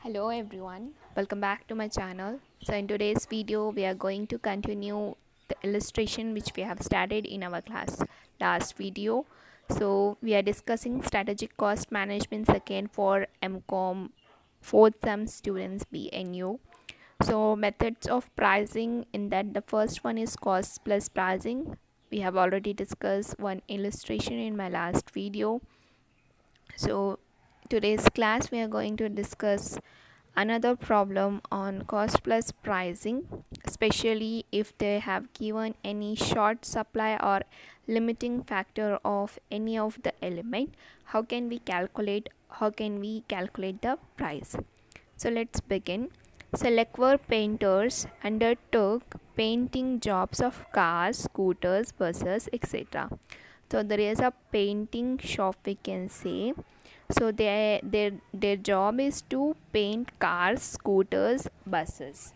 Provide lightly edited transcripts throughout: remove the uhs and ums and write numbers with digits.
Hello everyone, welcome back to my channel. So in today's video we are going to continue the illustration which we have started in our class last video. So we are discussing strategic cost management second for MCOM 4th sem students BNU. So methods of pricing, in that the first one is cost plus pricing. We have already discussed one illustration in my last video. So today's class we are going to discuss another problem on cost plus pricing, especially if they have given any short supply or limiting factor of any of the element. How can we calculate the price? So let's begin. So Leclerc painters undertook painting jobs of cars, scooters, buses, etc. So there is a painting shop, we can say. So their job is to paint cars, scooters, buses.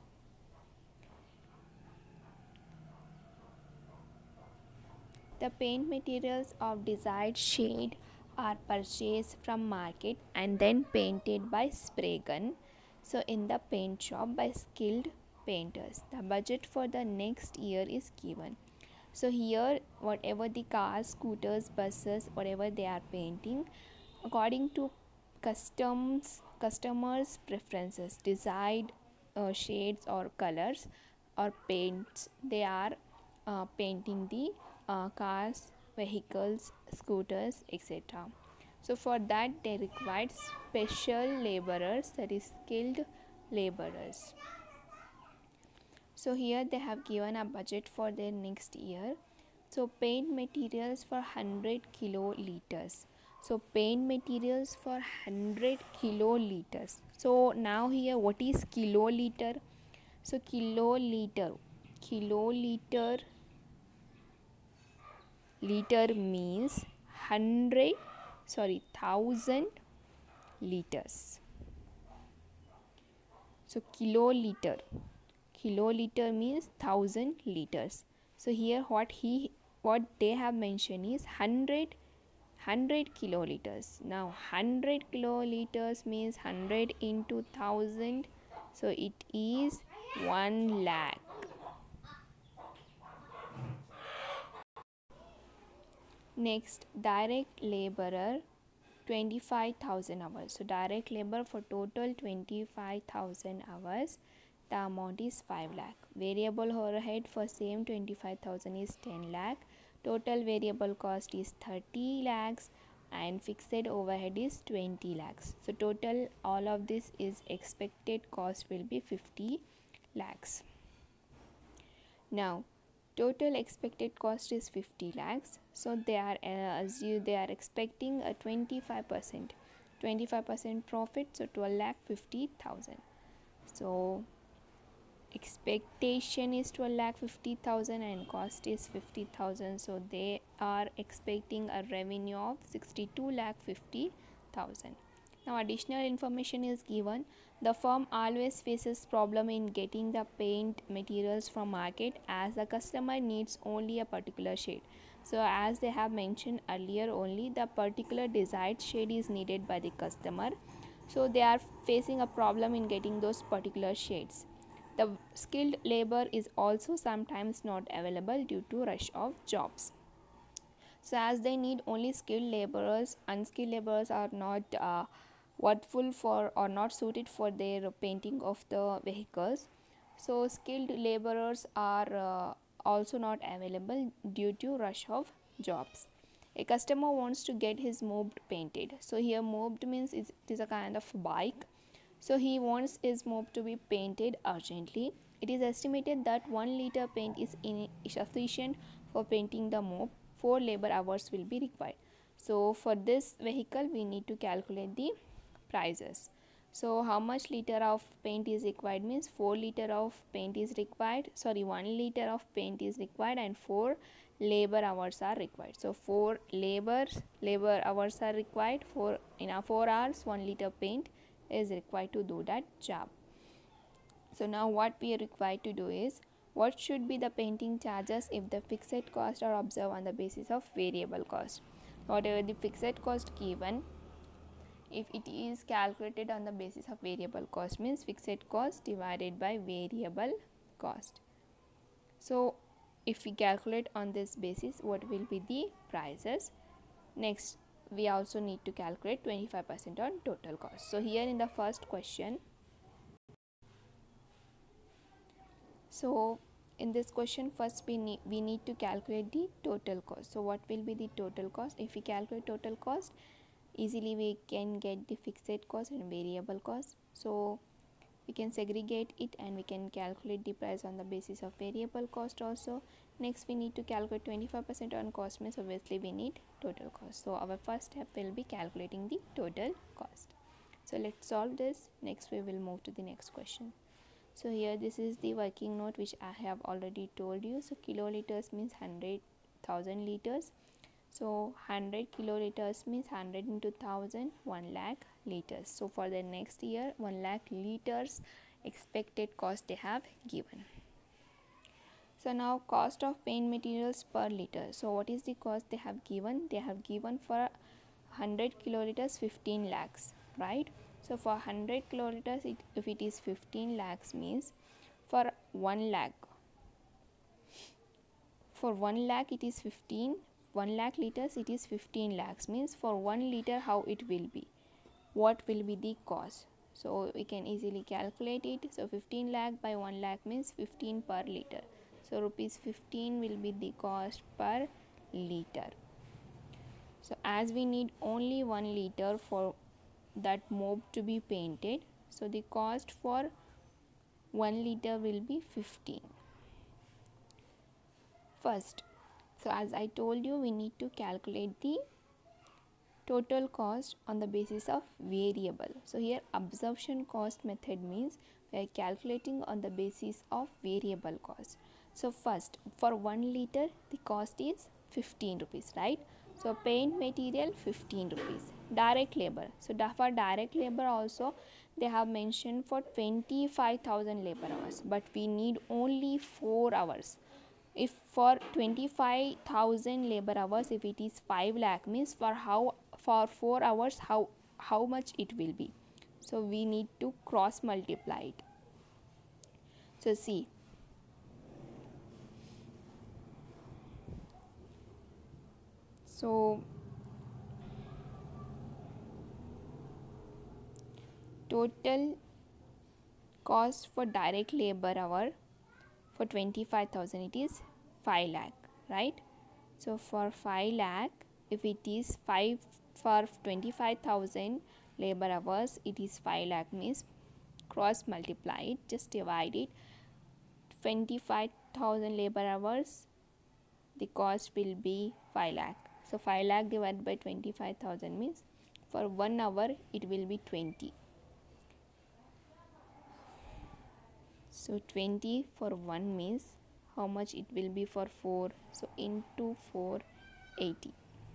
The paint materials of desired shade are purchased from market and then painted by spray gun. So in the paint shop by skilled painters. The budget for the next year is given. So here whatever the cars, scooters, buses, whatever they are painting, according to customers preferences, desired shades or colors or paints, they are painting the cars, vehicles, scooters, etc. So for that they required special laborers, that is skilled laborers. So here they have given a budget for their next year. So paint materials for 100 kiloliters. So paint materials for 100 kiloliters. So now here what is kiloliter? So kiloliter liter means 1000 liters. So kiloliter means 1000 liters. So here what they have mentioned is 100 kiloliters. Now 100 kiloliters means 100 into 1000, so it is 1 lakh. Next, direct laborer 25,000 hours. So direct labor for total 25,000 hours, the amount is 5 lakh. Variable overhead for same 25,000 is 10 lakh. Total variable cost is 30 lakhs and fixed overhead is 20 lakhs. So total all of this is expected cost will be 50 lakhs. Now total expected cost is 50 lakhs. So they are expecting a 25% profit, so 12,50,000. So expectation is 12,50,000 and cost is 50,000, so they are expecting a revenue of 62,50,000. Now additional information is given. The firm always faces problem in getting the paint materials from market, as the customer needs only a particular shade. So as they have mentioned earlier, only the particular desired shade is needed by the customer. So they are facing a problem in getting those particular shades. The skilled labor is also sometimes not available due to rush of jobs. So as they need only skilled laborers, unskilled laborers are not worthful for or not suited for their painting of the vehicles. So skilled laborers are also not available due to rush of jobs. A customer wants to get his moped painted. So here moped means it is a kind of bike. So he wants his moped to be painted urgently. It is estimated that 1 liter paint is insufficient for painting the moped. 4 labor hours will be required. So for this vehicle we need to calculate the prices. So how much liter of paint is required means 4 liter of paint is required, 1 liter of paint is required and 4 labor hours are required. So 4 labor hours are required. In 4 hours 1 liter paint is required to do that job. So now what we are required to do is, what should be the painting charges if the fixed costs are observed on the basis of variable cost. Whatever the fixed cost given, if it is calculated on the basis of variable cost, means fixed cost divided by variable cost. So if we calculate on this basis, what will be the prices? Next, we also need to calculate 25% on total cost. So here in the first question, so in this question, first we need to calculate the total cost. So what will be the total cost? If we calculate total cost, easily we can get the fixed cost and variable cost. So we can segregate it and we can calculate the price on the basis of variable cost also. Next, we need to calculate 25% on cost, means obviously we need total cost. So our first step will be calculating the total cost. So let's solve this. Next we will move to the next question. So here this is the working note which I have already told you. So kiloliters means 100,000 liters. So 100 kiloliters means 100 into 1000, 1 lakh liters. So for the next year, 1 lakh liters expected cost they have given. So now cost of paint materials per liter. So what is the cost they have given? They have given for 100 kiloliters 15 lakhs, right? So for 100 kiloliters, if it is 15 lakhs, means for 1 lakh, for 1 lakh it is 1 lakh liters it is 15 lakhs, means for 1 liter how it will be, what will be the cost? So we can easily calculate it. So 15 lakh by 1 lakh means 15 per liter. So rupees 15 will be the cost per liter. So as we need only 1 liter for that mob to be painted, so the cost for 1 liter will be 15 first. So as I told you, we need to calculate the total cost on the basis of variable. So here absorption cost method means we are calculating on the basis of variable cost. So first, for 1 liter the cost is 15 rupees, right? So paint material 15 rupees. Direct labor. So for direct labor also they have mentioned for 25,000 labor hours, but we need only 4 hours. If for 25,000 labor hours, if it is 5 lakh, means for 4 hours how much it will be? So we need to cross multiply it. So see, so total cost for direct labor hour for 25,000 it is 5 lakh, right? So for 5 lakh, if it is 5 for 25,000 labor hours, it is 5 lakh, means cross multiply it, just divide it. 25,000 labor hours, the cost will be 5 lakh. So 5 lakh divided by 25,000 means for 1 hour it will be 20. So 20 for 1 means how much it will be for 4? So into 4, 80.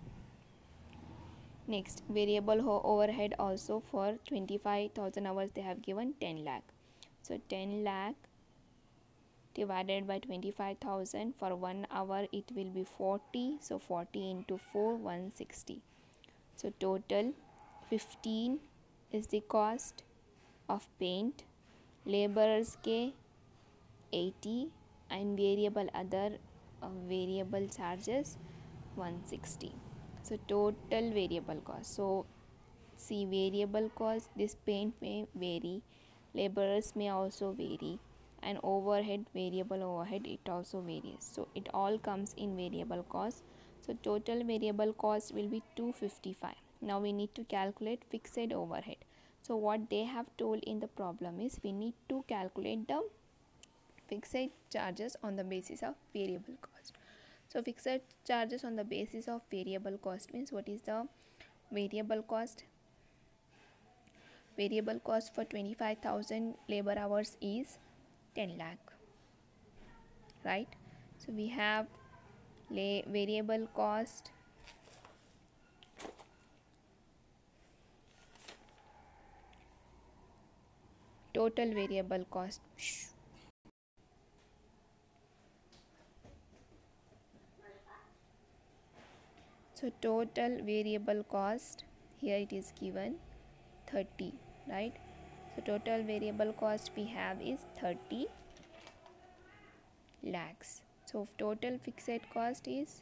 Next, variable overhead also for 25,000 hours they have given 10 lakh. So 10 lakh divided by 25,000 for 1 hour it will be 40. So 40 into 4, 160. So total 15 is the cost of paint. Laborers के 80 and variable other variable charges 160. So total variable cost. So see, variable cost, this paint may vary, laborers may also vary, and overhead, variable overhead, it also varies. So it all comes in variable cost. So total variable cost will be 255. Now we need to calculate fixed overhead. So what they have told in the problem is we need to calculate the fixed charges on the basis of variable cost. So fixed charges on the basis of variable cost means what is the variable cost? Variable cost for 25,000 labor hours is 10 lakh, right? So we have variable cost total variable cost. So total variable cost, here it is given 30, right? So total variable cost we have is 30 lakhs. So total fixed cost is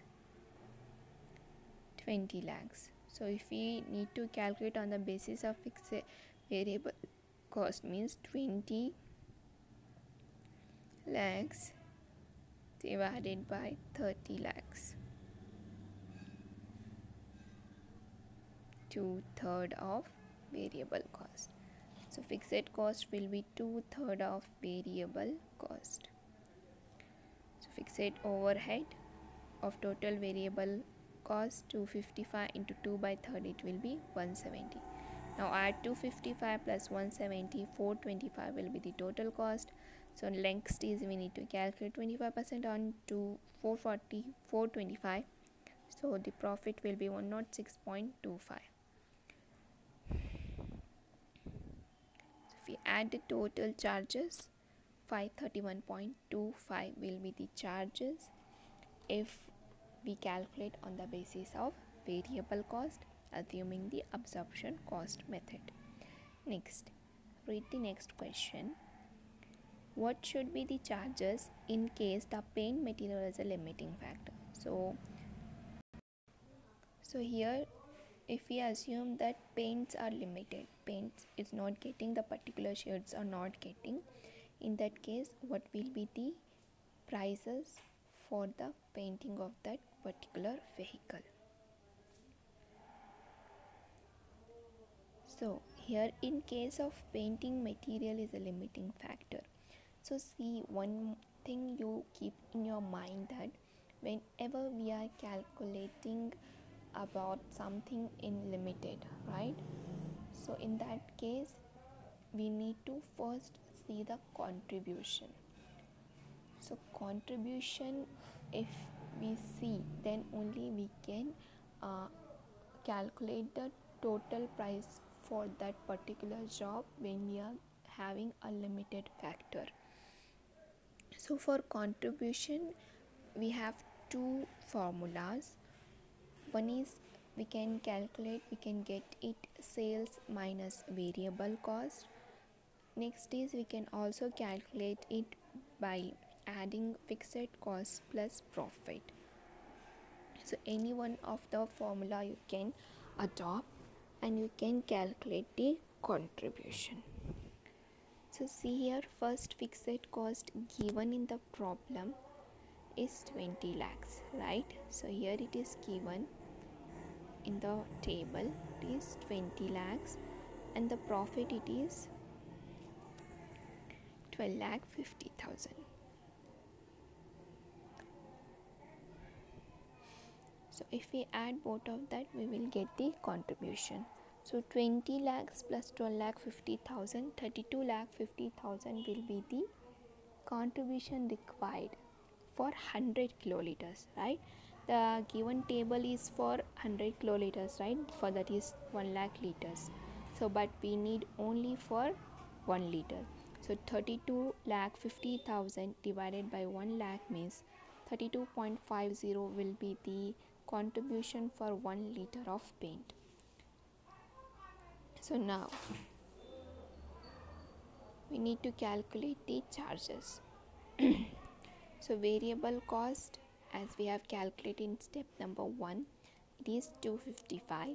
20 lakhs. So if we need to calculate on the basis of fixed variable cost, means 20 lakhs divided by 30 lakhs, 2/3 of variable cost. So fixed cost will be 2/3 of variable cost. So fixed overhead of total variable cost 255 into 2 by 3rd, it will be 170. Now add 255 plus 170, 425 will be the total cost. So next is we need to calculate 25% on to 440, 425. So the profit will be 106.25. If we add the total charges, 531.25 will be the charges if we calculate on the basis of variable cost, assuming the absorption cost method. Next, read the next question. What should be the charges in case the paint material is a limiting factor? So here if we assume that paints are limited, paints is not getting, the particular shades are not getting, in that case what will be the prices for the painting of that particular vehicle? So here in case of painting material is a limiting factor. So see, one thing you keep in your mind, that whenever we are calculating about something in limited, right? So in that case we need to first see the contribution. So contribution, if we see, then only we can calculate the total price for that particular job when we are having a limited factor. So for contribution we have two formulas. One is we can calculate, we can get it sales minus variable cost. Next is we can also calculate it by adding fixed cost plus profit. So any one of the formula you can adopt and you can calculate the contribution. So see here, first fixed cost given in the problem is 20 lakhs, right? So here it is given in the table, it is 20 lakhs, and the profit it is 12,50,000. So if we add both of that, we will get the contribution. So 20 lakhs plus 12,50,000, 32,50,000 will be the contribution required for 100 kiloliters, right? The given table is for 100 kiloliters, right? For that is 1 lakh liters. So but we need only for 1 liter. So 32,50,000 divided by 1 lakh means 32.50 will be the contribution for 1 liter of paint. So now we need to calculate the charges. So variable cost, as we have calculated in step number 1, it is 255.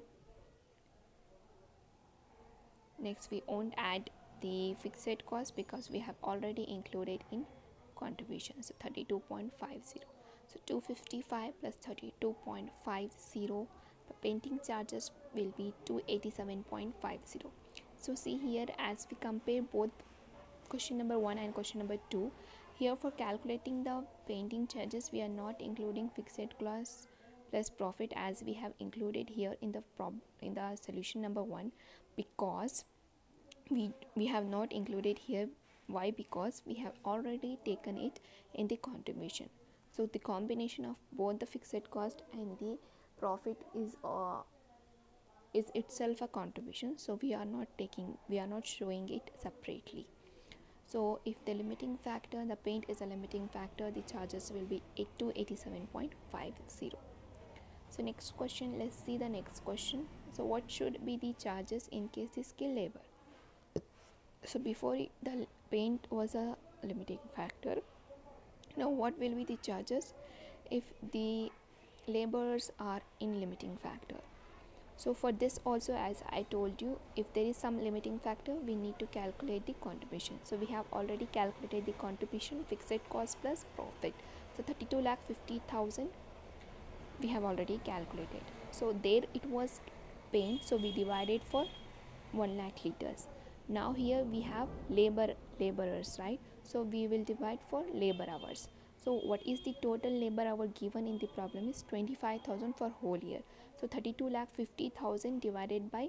Next we won't add the fixed cost because we have already included in contribution. So 32.50. So 255 plus 32.50, the painting charges will be 287.50. So see here, as we compare both question number 1 and question number 2, here for calculating the painting charges we are not including fixed cost plus profit as we have included here in the solution number 1, because we have not included here. Why? Because we have already taken it in the contribution. So the combination of both the fixed cost and the profit is itself a contribution. So we are not showing it separately. So if the limiting factor, the paint is a limiting factor, the charges will be 287.50. So next question, let's see the next question. So what should be the charges in case the skilled labor? So before the paint was a limiting factor. Now what will be the charges if the laborers are in limiting factor? So for this also, as I told you, if there is some limiting factor, we need to calculate the contribution. So we have already calculated the contribution, fixed cost plus profit. So 32,50,000 we have already calculated. So there it was paint, so we divided for 1 lakh liters. Now here we have laborers, right? So we will divide for labor hours. So what is the total labor hour given in the problem is 25,000 for whole year. So 32,50,000 divided by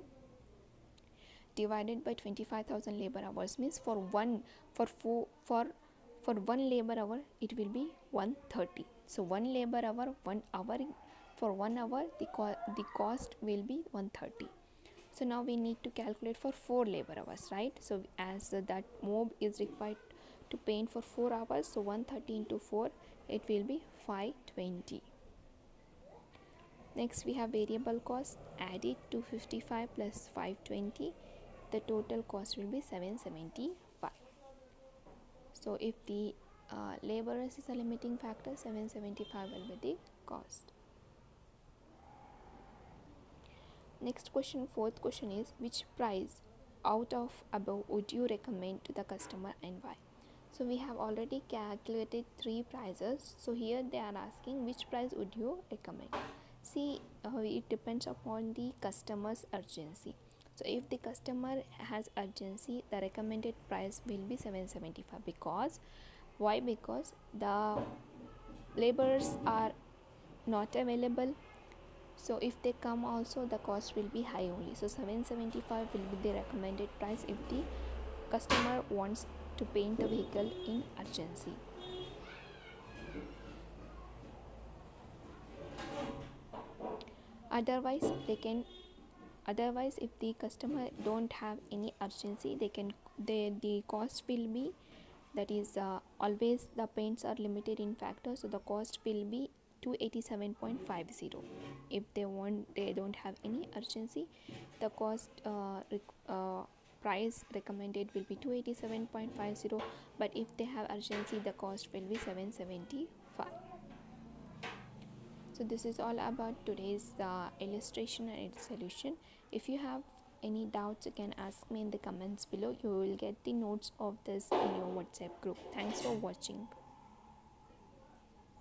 25,000 labor hours means for one labor hour it will be 130. So one labor hour, 1 hour, for 1 hour the cost will be 130. So now we need to calculate for 4 labor hours, right? So as that mob is required to paint for 4 hours, so 130 into 4, it will be 520. Next we have variable cost. Add it to 55 plus 520, the total cost will be 775. So if the laborers is a limiting factor, 775 will be the cost. Next question, fourth question is, which price out of above would you recommend to the customer and why? So we have already calculated 3 prices. So here they are asking which price would you recommend. See, it depends upon the customer's urgency. So if the customer has urgency, the recommended price will be 775. Because why? Because the laborers are not available. So if they come also, the cost will be high only. So 775 will be the recommended price if the customer wants to paint the vehicle in urgency. Otherwise if the customer don't have any urgency, the cost will be, that is always the paints are limited in factor, so the cost will be 287.50. if they don't have any urgency, the cost price recommended will be 287.50, but if they have urgency, the cost will be 775. So this is all about today's illustration and its solution. If you have any doubts, you can ask me in the comments below. You will get the notes of this in your WhatsApp group. Thanks for watching.